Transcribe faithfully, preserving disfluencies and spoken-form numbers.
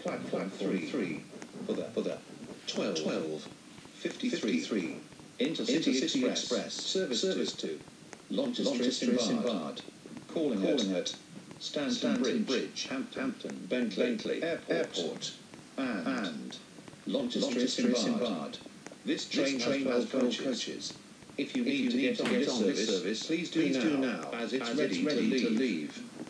platform three, three, for the, for the twelve, twelve, fifty-three, Intercity, Intercity Express, Express, service, service to, Launceston Bard, calling, calling at, Stanton Bridge, Bridge, Hampton, Bentley, Bentley Airport, Airport, and, and Launceston Bard. This train, train has twelve coaches. If you need, if you to, need get to get on this service, service please do, please now, do now, as it's, as ready, it's ready to leave. To leave.